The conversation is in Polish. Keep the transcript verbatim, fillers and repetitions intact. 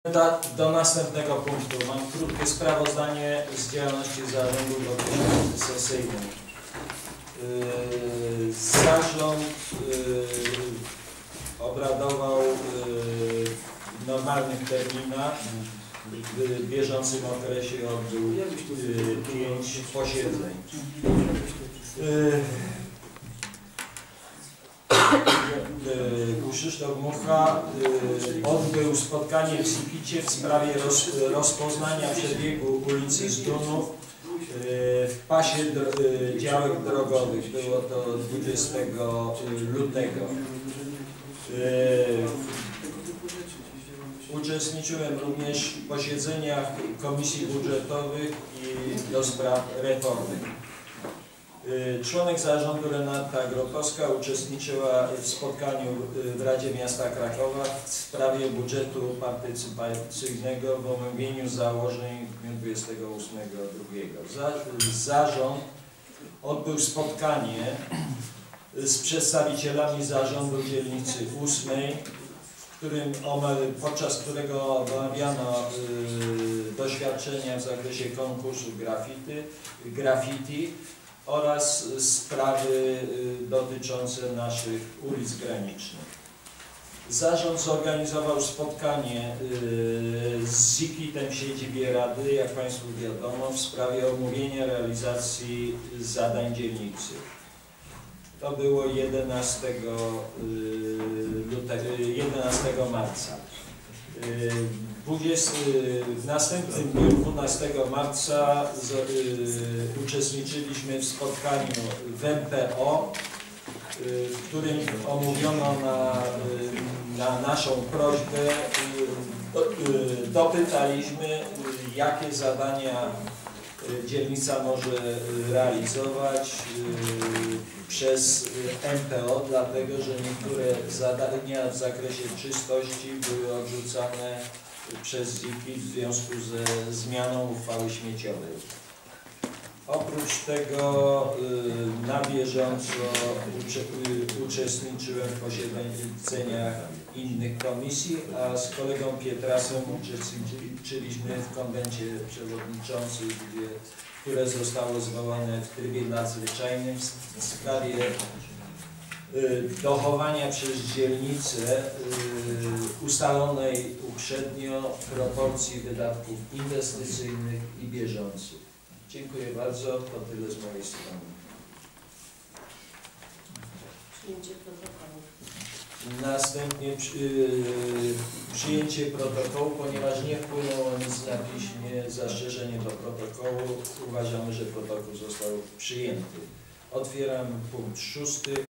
Do, do następnego punktu. Mam krótkie sprawozdanie z działalności zarządu do sesyjnej. Yy, zarząd yy, obradował yy, w normalnych terminach. W bieżącym okresie odbył yy, pięć posiedzeń. Yy, Krzysztof Mucha odbył spotkanie w Zikicie w sprawie roz, rozpoznania przebiegu ulicy Zdunów w pasie działek drogowych. Było to dwudziestego lutego. Uczestniczyłem również w posiedzeniach komisji budżetowych i do spraw reformy. Członek zarządu Renata Grotowska uczestniczyła w spotkaniu w Radzie Miasta Krakowa w sprawie budżetu partycypacyjnego w omówieniu założeń w dniu dwudziestego ósmego drugiego. Zarząd odbył spotkanie z przedstawicielami zarządu dzielnicy ósmej, w którym, podczas którego omawiano doświadczenia w zakresie konkursu graffiti, graffiti oraz sprawy dotyczące naszych ulic granicznych. Zarząd zorganizował spotkanie z Zikitem w siedzibie Rady, jak Państwu wiadomo, w sprawie omówienia realizacji zadań dzielnicy. To było jedenastego marca. W następnym dniu, dwunastego marca, z, y, uczestniczyliśmy w spotkaniu w M P O, y, w którym omówiono na, y, na naszą prośbę, y, y, dopytaliśmy, y, jakie zadania y, dzielnica może realizować y, przez M P O, dlatego że niektóre zadania w zakresie czystości były odrzucane przez Zikit w związku ze zmianą uchwały śmieciowej. Oprócz tego y, na bieżąco ucze, y, uczestniczyłem w posiedzeniach innych komisji, a z kolegą Pietrasem uczestniczyliśmy w konwencie przewodniczących, gdzie, które zostało zwołane w trybie nadzwyczajnym w sprawie dochowania przez dzielnicę ustalonej uprzednio proporcji wydatków inwestycyjnych i bieżących. Dziękuję bardzo. To tyle z mojej strony. Przyjęcie protokołu. Następnie przy, yy, przyjęcie protokołu, ponieważ nie wpłynęło nic na piśmie, zastrzeżenie do protokołu. Uważamy, że protokół został przyjęty. Otwieram punkt szósty.